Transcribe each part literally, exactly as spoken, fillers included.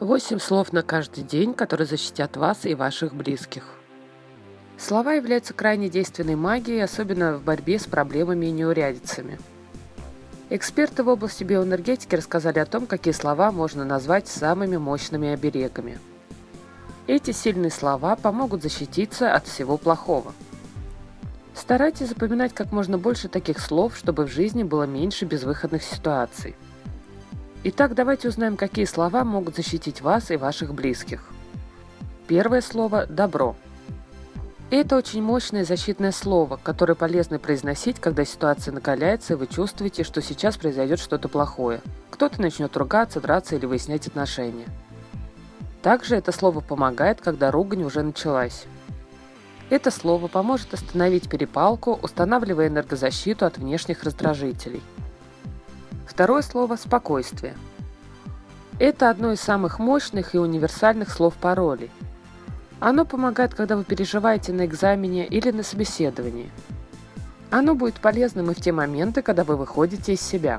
Восемь слов на каждый день, которые защитят вас и ваших близких. Слова являются крайне действенной магией, особенно в борьбе с проблемами и неурядицами. Эксперты в области биоэнергетики рассказали о том, какие слова можно назвать самыми мощными оберегами. Эти сильные слова помогут защититься от всего плохого. Старайтесь запоминать как можно больше таких слов, чтобы в жизни было меньше безвыходных ситуаций. Итак, давайте узнаем, какие слова могут защитить вас и ваших близких. Первое слово – «добро». Это очень мощное защитное слово, которое полезно произносить, когда ситуация накаляется, и вы чувствуете, что сейчас произойдет что-то плохое. Кто-то начнет ругаться, драться или выяснять отношения. Также это слово помогает, когда ругань уже началась. Это слово поможет остановить перепалку, устанавливая энергозащиту от внешних раздражителей. Второе слово – «спокойствие». Это одно из самых мощных и универсальных слов-паролей. Оно помогает, когда вы переживаете на экзамене или на собеседовании. Оно будет полезным и в те моменты, когда вы выходите из себя.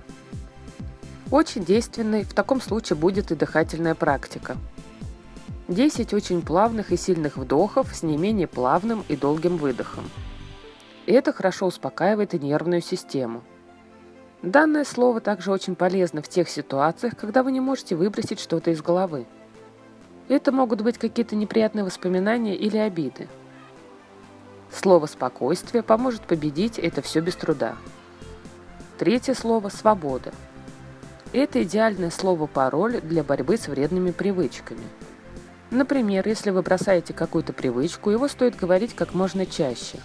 Очень действенной в таком случае будет и дыхательная практика. десять очень плавных и сильных вдохов с не менее плавным и долгим выдохом. Это хорошо успокаивает и нервную систему. Данное слово также очень полезно в тех ситуациях, когда вы не можете выбросить что-то из головы. Это могут быть какие-то неприятные воспоминания или обиды. Слово «спокойствие» поможет победить это все без труда. Третье слово – «свобода». Это идеальное слово-пароль для борьбы с вредными привычками. Например, если вы бросаете какую-то привычку, его стоит говорить как можно чаще.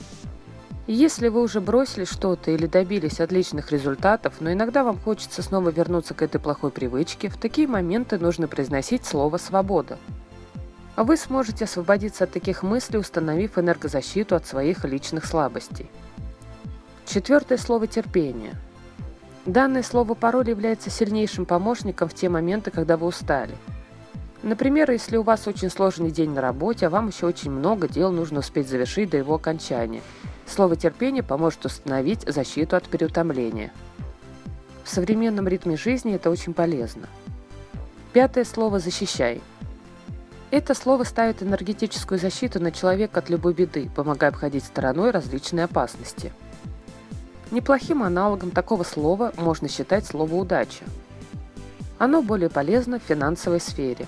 Если вы уже бросили что-то или добились отличных результатов, но иногда вам хочется снова вернуться к этой плохой привычке, в такие моменты нужно произносить слово «свобода». Вы сможете освободиться от таких мыслей, установив энергозащиту от своих личных слабостей. Четвертое слово – терпение. Данное слово-пароль является сильнейшим помощником в те моменты, когда вы устали. Например, если у вас очень сложный день на работе, а вам еще очень много дел нужно успеть завершить до его окончания. Слово «терпение» поможет установить защиту от переутомления. В современном ритме жизни это очень полезно. Пятое слово «защищай». Это слово ставит энергетическую защиту на человека от любой беды, помогая обходить стороной различные опасности. Неплохим аналогом такого слова можно считать слово «удача». Оно более полезно в финансовой сфере.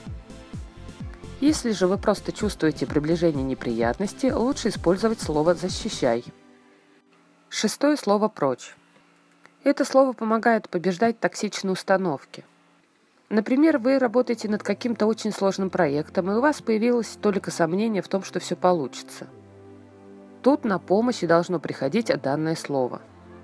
Если же вы просто чувствуете приближение неприятностей, лучше использовать слово «защищай». Шестое слово «прочь». Это слово помогает побеждать токсичные установки. Например, вы работаете над каким-то очень сложным проектом, и у вас появилось только сомнение в том, что все получится. Тут на помощь и должно приходить данное слово.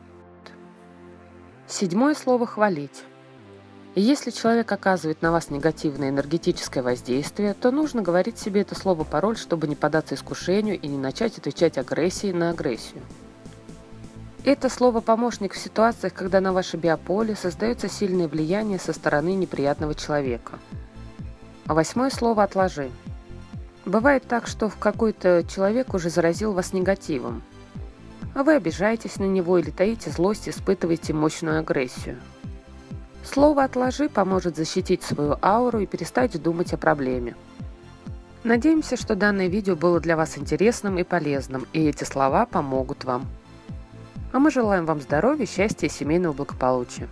Седьмое слово «хвалить». Если человек оказывает на вас негативное энергетическое воздействие, то нужно говорить себе это слово-пароль, чтобы не поддаться искушению и не начать отвечать агрессией на агрессию. Это слово-помощник в ситуациях, когда на ваше биополе создается сильное влияние со стороны неприятного человека. А восьмое слово «отложи». Бывает так, что в какой-то человек уже заразил вас негативом, а вы обижаетесь на него или таите злость, испытываете мощную агрессию. Слово «отложи» поможет защитить свою ауру и перестать думать о проблеме. Надеемся, что данное видео было для вас интересным и полезным, и эти слова помогут вам. А мы желаем вам здоровья, счастья и семейного благополучия.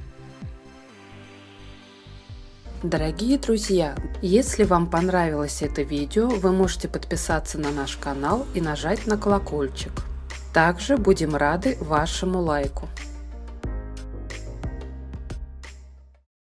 Дорогие друзья, если вам понравилось это видео, вы можете подписаться на наш канал и нажать на колокольчик. Также будем рады вашему лайку.